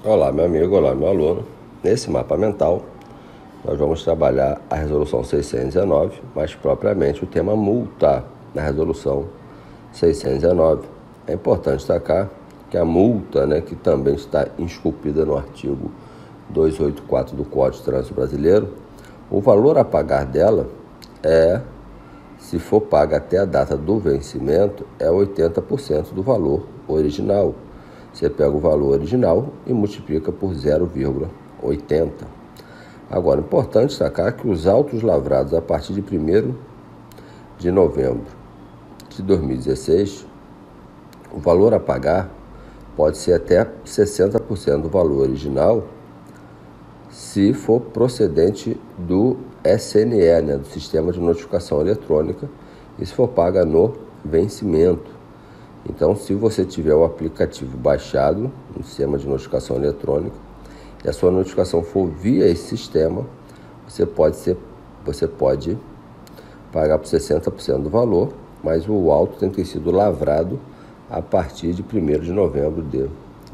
Olá, meu amigo, olá, meu aluno. Nesse mapa mental, nós vamos trabalhar a resolução 619, mais propriamente o tema multa na resolução 619. É importante destacar que a multa, que também está esculpida no artigo 284 do Código de Trânsito Brasileiro, o valor a pagar dela se for paga até a data do vencimento, é 80% do valor original. Você pega o valor original e multiplica por 0,80. Agora, é importante destacar que os autos lavrados a partir de 1º de novembro de 2016, o valor a pagar pode ser até 60% do valor original, se for procedente do SNE, do Sistema de Notificação Eletrônica, e se for paga no vencimento. Então, se você tiver o aplicativo baixado no Sistema de Notificação Eletrônica e a sua notificação for via esse sistema, você pode pagar por 60% do valor, mas o auto tem que ter sido lavrado a partir de 1º de novembro de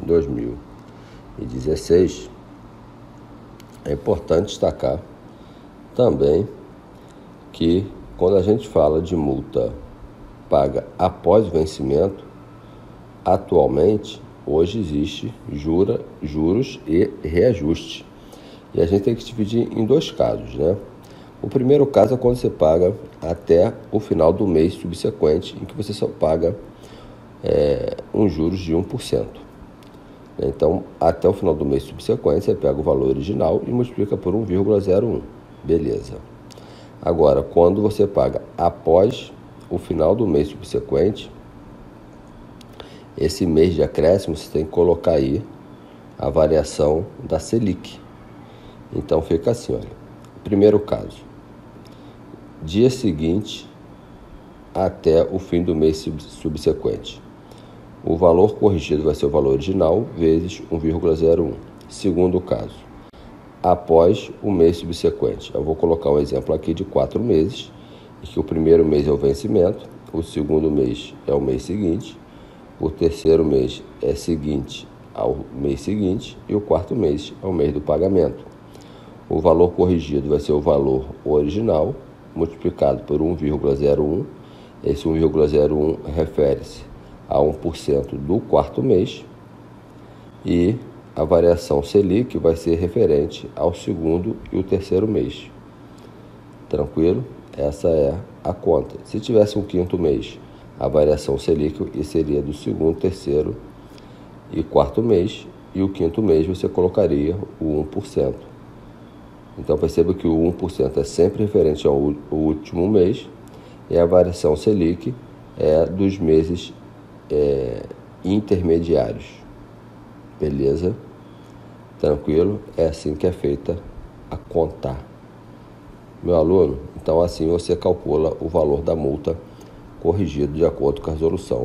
2016. É importante destacar também que quando a gente fala de multa paga após o vencimento, atualmente, hoje existe juros e reajuste. E a gente tem que dividir em dois casos, O primeiro caso é quando você paga até o final do mês subsequente, em que você só paga uns juros de 1%. Então, até o final do mês subsequente, você pega o valor original e multiplica por 1,01. Beleza. Agora, quando você paga após o final do mês subsequente, esse mês de acréscimo você tem que colocar aí a variação da Selic. Então fica assim, olha. Primeiro caso, dia seguinte até o fim do mês subsequente. O valor corrigido vai ser o valor original vezes 1,01. Segundo caso, após o mês subsequente. Eu vou colocar um exemplo aqui de 4 meses, em que o primeiro mês é o vencimento, o segundo mês é o mês seguinte, o terceiro mês é seguinte ao mês seguinte e o quarto mês é o mês do pagamento. O valor corrigido vai ser o valor original multiplicado por 1,01. Esse 1,01 refere-se a 1% do quarto mês e a variação Selic vai ser referente ao segundo e o terceiro mês. Tranquilo? Essa é a conta. Se tivesse um quinto mês, a variação Selic seria do segundo, terceiro e quarto mês, e o quinto mês você colocaria o 1%. Então perceba que o 1% é sempre referente ao último mês e a variação Selic é dos meses intermediários. Beleza? Tranquilo? É assim que é feita a conta. Meu aluno, então assim você calcula o valor da multa corrigido de acordo com a resolução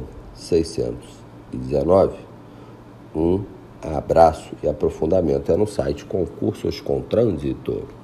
619. Um abraço e aprofundamento é no site Concursos com Trânsito.